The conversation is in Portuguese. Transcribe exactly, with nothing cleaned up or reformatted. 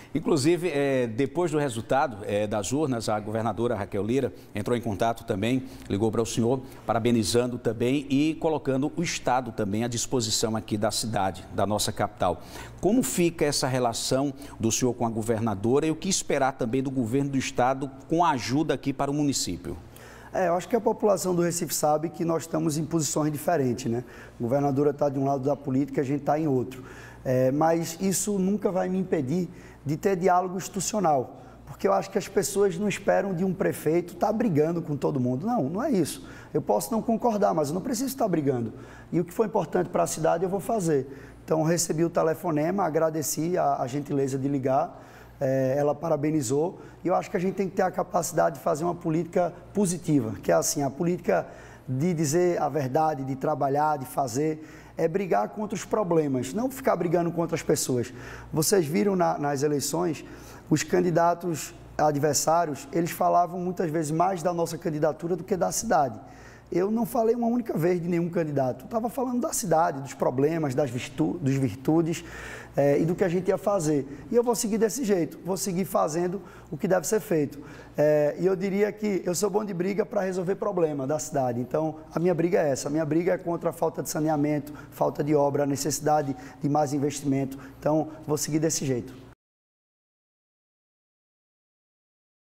Inclusive, é, depois do resultado é, das urnas, a governadora Raquel Lira entrou em contato também, ligou para o senhor, parabenizando também e colocando o Estado também à disposição aqui da cidade, da nossa capital. Como fica essa relação do senhor com a governadora e o que esperar também do governo do Estado com a ajuda aqui para o município? É, eu acho que a população do Recife sabe que nós estamos em posições diferentes, né? A governadora está de um lado da política, a gente está em outro. É, mas isso nunca vai me impedir de ter diálogo institucional, porque eu acho que as pessoas não esperam de um prefeito estar brigando com todo mundo. Não, não é isso. Eu posso não concordar, mas eu não preciso estar brigando. E o que for importante para a cidade eu vou fazer. Então, recebi o telefonema, agradeci a, a gentileza de ligar, é, ela parabenizou, e eu acho que a gente tem que ter a capacidade de fazer uma política positiva, que é assim, a política de dizer a verdade, de trabalhar, de fazer, é brigar contra os problemas, não ficar brigando contra as pessoas. Vocês viram na, nas eleições, os candidatos adversários, eles falavam muitas vezes mais da nossa candidatura do que da cidade. Eu não falei uma única vez de nenhum candidato, eu estava falando da cidade, dos problemas, das virtu dos virtudes é, e do que a gente ia fazer. E eu vou seguir desse jeito, vou seguir fazendo o que deve ser feito. É, e eu diria que eu sou bom de briga para resolver problema da cidade, então a minha briga é essa, a minha briga é contra a falta de saneamento, falta de obra, a necessidade de mais investimento, então vou seguir desse jeito.